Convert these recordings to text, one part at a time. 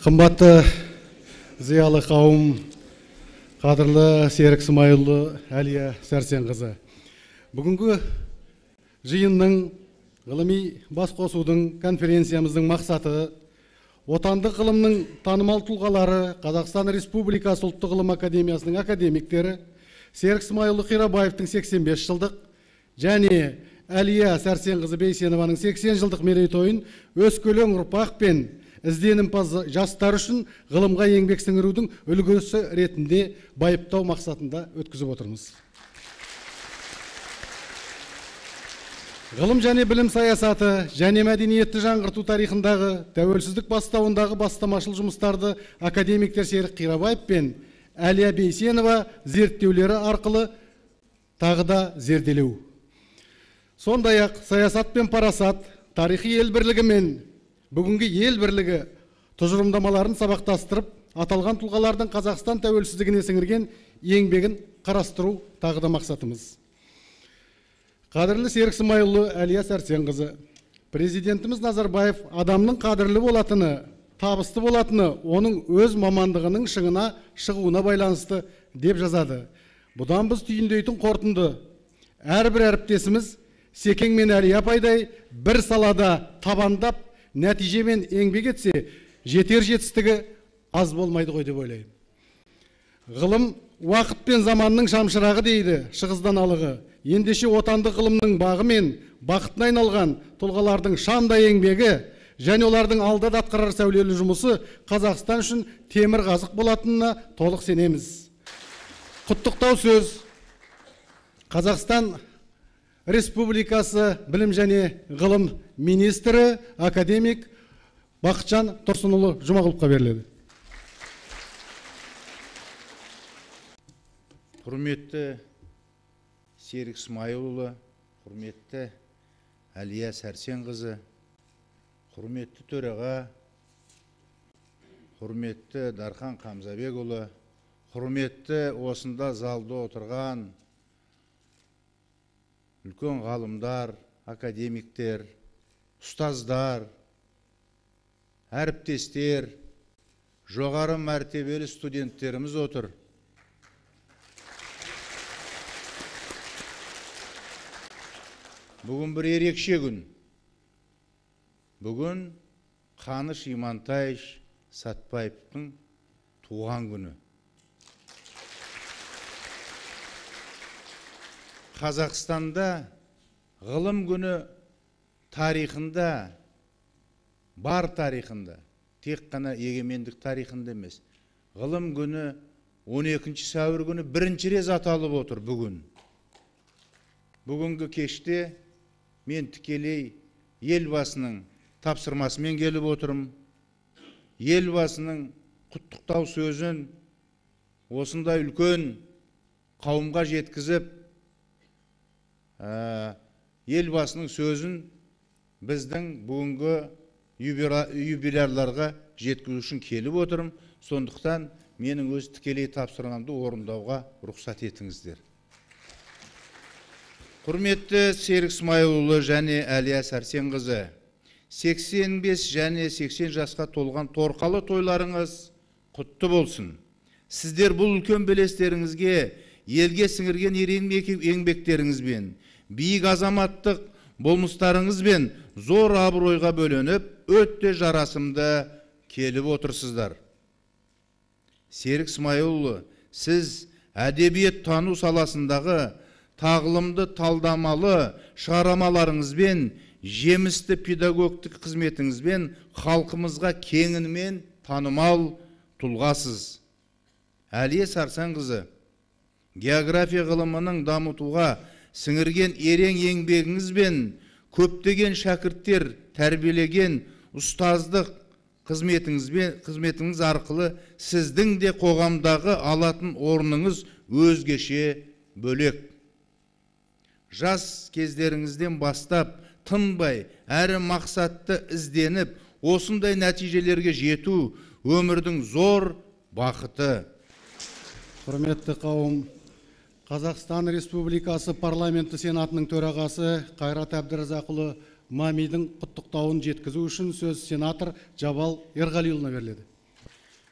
Қымбатты зиялы қауым, қадірлі Серік Смайылұлы, Әлия Сәрсенқызы. Бүгінгі жиынның, ғылыми басқосудың, конференциямыздың мақсаты отандық ғылымның танымал тұлғалары, Қазақстан Республикасы ұлттық ғылым академиясының академиктері, Серік Смайылұлы Қирабаевтың 85 жылдық және Әлия Сәрсенқызы Бейсенованың 80 жылдық мерейтойын өскелең ұрпақ пен ізденімпаз жастар үшін ғылымға еңбек сіңірудің үлгісі ретінде байыптау мақсатында өткізіп отырмыз. Ғылым және білім саясаты және мәдениетті жаңғырту тарихындағы тәуелсіздік бастауындағы бастамашыл жұмыстарды академиктер Серік Қирабаев пен Әлия Бейсенова зерттеулері арқылы тағы да зерделеу. Сондай-ақ саясат пен парасат, тарихи ел бірлігі мен бүгінгі ел бірлігі тұжырымдамаларын сабақтастырып, аталған тұлғалардың Қазақстан тәуелсіздігіне сіңірген еңбегін қарастыру тағы да мақсатымыз. Қадірлі Серік Смайылұлы, Әлия Сәрсенқызы, президентіміз Назарбаев адамның қадірлі болатыны, табысты болатыны оның өз мамандығының шыңына шығуына байланысты деп жазады. Бұдан біз түйіндейтін қорытынды: әрбір әріптесіміз Секең мен Әлия апайдай бір салада табандап нәтижемен еңбек етсе, жетер жетістігі аз болмайды ғой деп ойлаймын. Ғылым уақыт пен заманның шамшырағы дейді Шығыздан алығы. Ендеше отандық ғылымның бағы мен бақытына айналған тұлғалардың шамдай еңбегі және олардың алда атқарар сәулелі жұмысы Қазақстан үшін темір қазық болатынына толық сенеміз. Құттықтау сөз Қазақстан Республикасы білім және ғылым министрі академик Бақытжан Тұрсынұлы Жұмағұловқа беріледі. Құрметті Серік Смайылұлы, құрметті Әлия Сәрсенқызы, құрметті төраға, құрметті Дархан Қамзабекұлы, құрметті осында залда отырған үлкен ғалымдар, академиктер, ұстаздар, әріптестер, жоғары мәртебелі студенттеріміз отыр. Бүгін бір ерекше күн. Бүгін Қаныш Имантай Сәтбаевтың туған күні. Қазақстанда ғылым күні тарихында, бар тарихында, тек қана егемендік тарихында емес, ғылым күні 12 сәуір күні бірінші рет аталып отыр бүгін. Бүгінгі кеште мен тікелей елбасының тапсырмасымен келіп отырмын. Елбасының құттықтау сөзін осындай үлкен қауымға жеткізіп, елбасының сөзін біздің бүгінгі юбиляларға жеткізу үшін келіп отырмын. Сондықтан менің өз тікелей тапсырмамды орындауға рұқсат етіңіздер. Құрметті Серік Смайылұлы және Әлия Сәрсенқызы, 85 және 80 жасқа толған торқалы тойларыңыз құтты болсын. Сіздер бұл үлкен белестеріңізге, елге сіңірген ерен еңбектеріңізбен, биік азаматтық болмыстарыңызбен зор абыройға бөленіп, өтте жарасымды келіп отырсыздар. Серік Смайылұлы, сіз әдебиет тану саласындағы тағылымды талдамалы шығармаларыңызбен, жемісті педагогтік қызметіңізбен халқымызға кеңінен танымал тұлғасыз. Әлия Сәрсенқызы, география ғылымының дамытуға сіңірген ерен еңбегіңізбен көптеген шәкірттер тәрбиелеген ұстаздық қызметіңіз арқылы сіздің де қоғамдағы алатын орныңыз өзгеше бөлек. Жас кездеріңізден бастап тынбай әрі мақсатты ізденіп, осындай нәтижелерге жету өмірдің зор бақыты. Құрметті қауым, Қазақстан Республикасы парламенті сенатының төрағасы Қайрат Әбдіразақұлы Мамидің құттықтауын жеткізу үшін сөз сенатор Жабал Ерғалиұлына беріледі.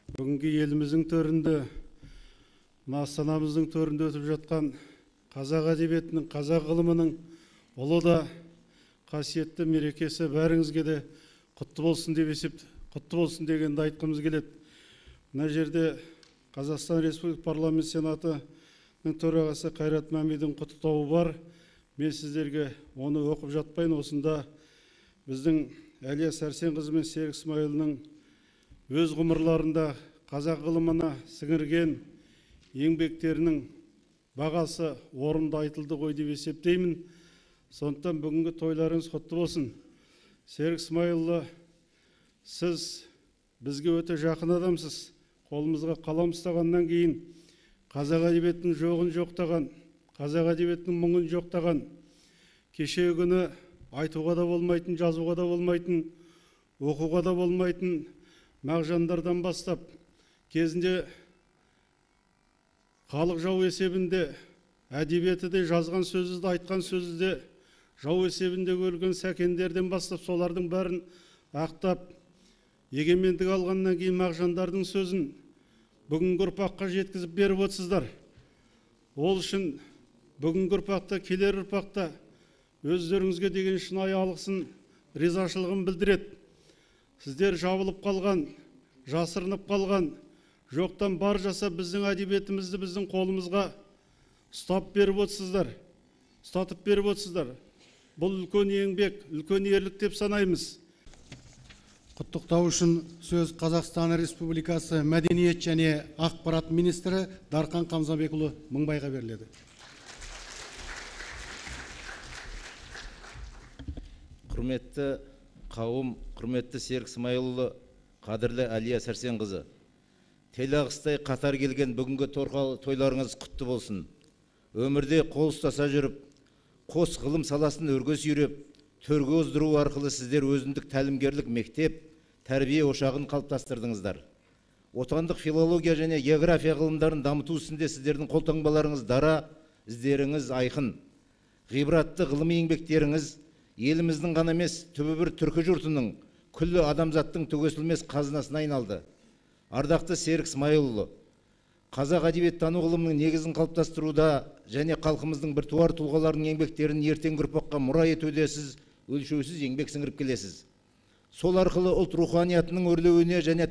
Бүгінгі еліміздің төрінде, астанамыздың төрінде өтіп жатқан қазақ әдебиетінің, қазақ ғылымының ұлы да қасиетті мерекесі бәріңізге де құтты болсын деп құтты болсын дегенді айтқымыз келеді. Мына жерде Қазақстан Республика парламент сенатының төрағасы Қайрат Мәмидің құттықтауы бар. Мен сіздерге оны оқып жатпайын. Осында біздің Әлия Сәрсенқызы мен Серік Смайылының өз ғұмырларында қазақ ғылымына сіңірген еңбектерінің бағасы орынды айтылды ғой деп есептеймін. Сондықтан бүгінгі тойларыңыз құтты болсын. Серік Смайылұлы, сіз бізге өте жақын адамсыз. Қолымызға қалам ұстағаннан кейін қазақ әдебиетінің жоғын жоқтаған, қазақ әдебиетінің мұңын жоқтаған, кешегі күні айтуға да болмайтын, жазуға да болмайтын, оқуға да болмайтын Мағжандардан бастап, кезінде халық жау есебінде әдебиеті де, жазған сөзі де, айтқан сөзі де жау есебінде өлген сәкендерден бастап солардың бәрін ақтап, егемендік алғаннан кейін Мағжандардың сөзін бүгінгі ұрпаққа жеткізіп беріп отырсыздар. Ол үшін бүгінгі ұрпақта, келер ұрпақта өздеріңізге деген шынайы алғысын, ризашылығын білдіреді. Сіздер жабылып қалған, жасырынып қалған, жоқтан бар жасап біздің әдебиетімізді біздің қолымызға ұстап беріп отырсыздар, ұстатып беріп отырсыздар. Бұл үлкен еңбек, үлкен ерлік деп санаймыз. Құттықтау үшін сөз Қазақстан Республикасы Мәдениет және ақпарат министрі Дархан Қамзабекұлы Мыңбайға беріледі. Құрметті қауым, құрметті Серік Смайылұлы, қадірлі Әлия Сәрсенқызы, телағыстай қатар келген бүгінгі тойларыңыз құтты болсын. Өмірде қол ұстаса жүріп, қос ғылым саласын өрге сүйреп, төрге оздыру арқылы сіздер өзіндік тәлімгерлік мектеп, тәрбие ошағын қалыптастырдыңыздар. Отандық филология және география ғылымдарын дамыту ісінде сіздердің қолтаңбаларыңыз дара, іздеріңіз айқын. Ғибратты ғылыми еңбектеріңіз еліміздің ғана емес, түбі бір түркі жұртының, күллі адамзаттың төгесілмес қазынасына айналды. Ардақты Серік Смайылұлы, қазақ әдебиеттану ғылымының негізін қалыптастыруда және халқымыздың біртуар тұлғаларының еңбектерін ертеңгі ұрпаққа мұра етуде сіз өлшеусіз еңбек сіңіріп келесіз. Сол арқылы ұлт руханиятының өрлеуіне және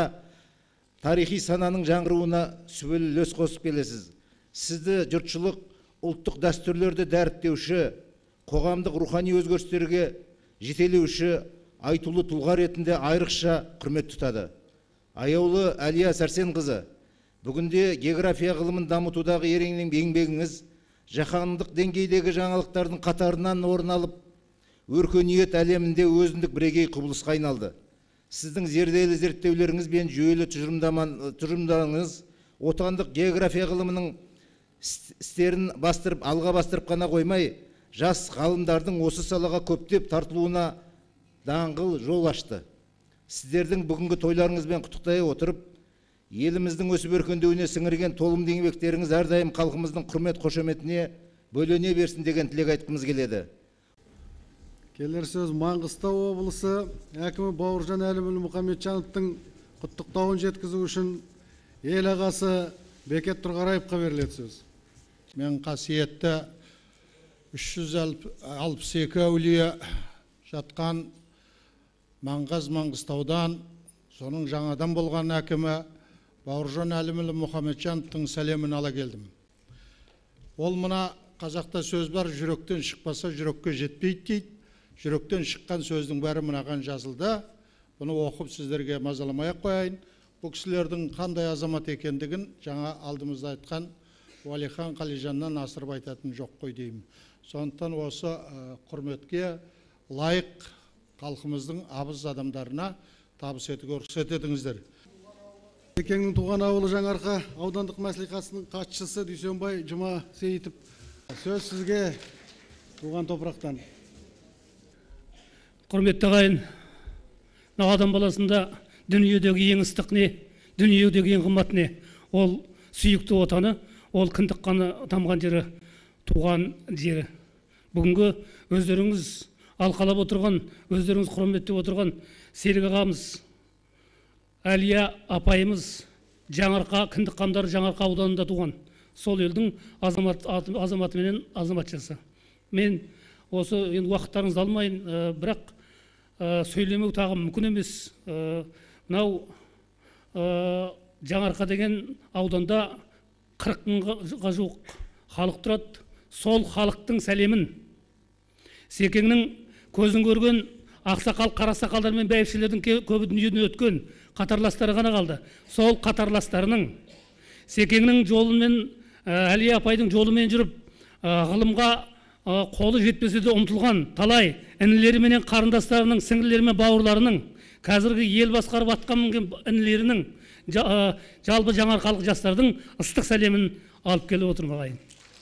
тарихи сананың жаңғыруына сүбелі үлес қосып келесіз. Сізді жұртшылық ұлттық дәстүрлерді дәріптеуші, қоғамдық рухани өзгерістерге жетелеуші айтулы тұлға ретінде айрықша құрмет тұтады. Аяулы Әлия Сәрсенқызы, бүгінде география ғылымын дамытудағы ерен еңбегіңіз жаһандық деңгейдегі жаңалықтардың қатарынан орын алып, өркениет әлемінде өзіндік бірегей құбылысқа айналды. Сіздің зерделі зерттеулеріңіз бен жүйелі тұжырымдарыңыз отандық география ғылымының істерін алға бастырып қана қоймай, жас ғалымдардың осы салаға көптеп тартылуына даңғыл жол ашты. Сіздердің бүгінгі тойларыңызбен құттықтай отырып, еліміздің өсіп өркендеуіне сіңірген толымды еңбектеріңіз әрдайым халқымыздың құрмет қошеметіне бөлене берсін деген тілек айтқымыз келеді. Келер сөз Маңғыстау облысы әкімі Бауыржан Әлімұлы Мұхамеджановтың құттықтауын жеткізу үшін ел ағасы Бекет Тұрғараевқа беріледі сөз. Мен қасиетті 362 әулие жатқан Маңғыстаудан, соның жаңадан болған әкімі Бауыржан Әлімұлы Мұхамеджановтың сәлемін ала келдім. Ол мына қазақта сөз бар, жүректен шықпаса жүрекке жетпейді дейді. Жүректен шыққан сөздің бәрі мынаған жазылды. Бұны оқып сіздерге мазаламай қояйын. Бұл кісілердің қандай азамат екендігін жаңа алдымызда айтқан Уәлихан Қалижаннан асырып айтатын жоқ қой деймін. Сондықтан осы құрметке лайық халқымыздың абыз адамдарына табыс етуге рұқсат етіңіздер. Бекеңнің туған ауылы Жаңарқа аудандық мәслихатының хатшысы Дүйсенбай Жұма Сейітов. Сөз сізге туған топырақтан. Құрметті ағайын, адам баласында дүниедегі ең ыстық не, дүниедегі ең қымбат не? Ол сүйікті отаны, ол кіндік қаны тамған жері, туған жері. Бүгінгі өздеріңіз алқалап отырған, өздеріңіз құрметтеп отырған Серік ағамыз Әлия апайымыз Жаңарқа, Кіндік қамдары Жаңарқа ауданында туған. Сол елдің азаматы менен азаматшасы. Мен осы енді уақыттарыңызды алмайын, бірақ сөйлемеу тағы мүмкін емес. Мынау Жаңарқа деген ауданда 40 мыңға жуық халық тұрады. Сол халықтың сәлемін Секеңнің көзін көрген ақсақал, қарасақалдар мен бәйбішелердің көбі дүниеден өткен қатарластары ғана қалды. Сол қатарластарының Секеңнің жолымен, Әлия апайдың жолымен жүріп, ғылымға қолы жетпесе де ұмтылған талай інілері менен қарындастарының, сіңлілері мен бауырларының, қазіргі ел басқарып атқан інілерінің, жалпы жаңарқалық жастардың ыстық сәлемін алып келіп отырмын ағайын.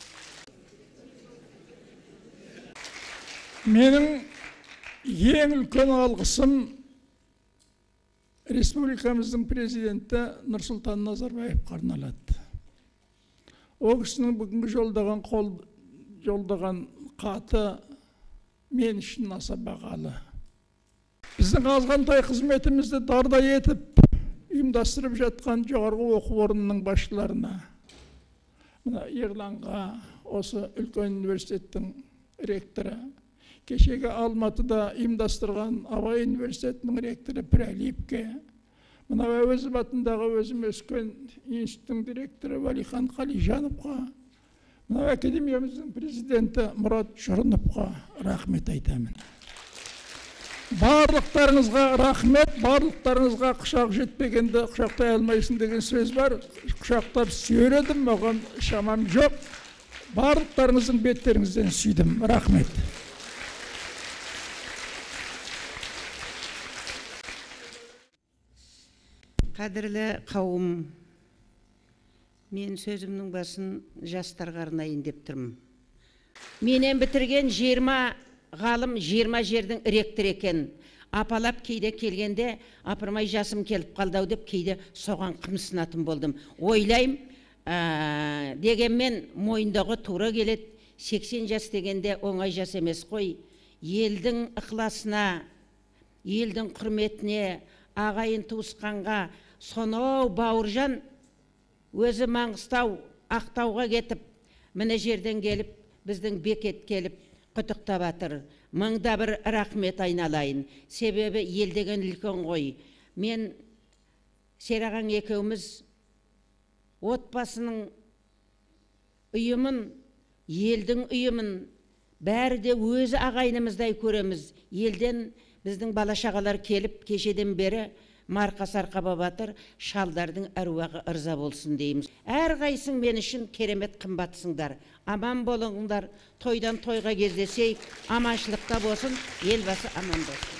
Менің ең үлкен алғысым республикамыздың президенті Нұрсұлтан Назарбаевқа арналады. Ол кісінің бүгінгі жолдаған хаты мен үшін аса бағалы. Біздің азғантай қызметімізді дардай етіп ұйымдастырып жатқан жоғарғы оқу орнының басшыларына, мына Ерланға, осы үлкен университеттің ректоры, кешегі Алматыда ұйымдастырған Абай университетінің ректоры Пірәлиевке, мына Әуезов атындағы өзім өскен институттың директоры Валихан Қалижановқа, мына академиямыздың президенті Мұрат Жұрыновқа рахмет айтамын. Барлықтарыңызға рахмет, барлықтарыңызға құшақ жетпегенде құшақтай алмайсың деген сөз бар. Құшақтап сүйредім, оған шамам жоқ. Барлықтарыңыздың беттеріңізден сүйдім. Рахмет. Қадірлі қауым, мен сөзімнің басын жастарға арнайын деп тұрмын. Менен бітірген 20 ғалым 20 жердің ректор екен. Апалап кейде келгенде, апырмай жасым келіп қалдау деп кейде соған қымсынатын болдым. Ойлайым, дегенмен мойындағы тура келет, 80 жас дегенде оңай жас емес қой. Елдің ықыласына, елдің құрметіне, ағайын туысқанға, сонау Бауыржан өзі Маңғыстау, Ақтауға кетіп, міне жерден келіп, біздің бекет келіп, құттықтап жатыр. Мыңда бір рахмет айналайын. Себебі ел деген үлкен ғой. Мен Серағаң екеуміз отбасының ұйымын, елдің ұйымын бәрі де өзі ағайынымыздай көреміз. Елден біздің бала-шағалар келіп, кешеден бері марқа-сарқа бабатыр, шалдардың әруағы ырза болсын дейміз. Әрқайсың мен үшін керемет қымбатсыңдар. Аман болыңдар, тойдан тойға кездесейік, аманшылықта болсын, елбасы аман болсын.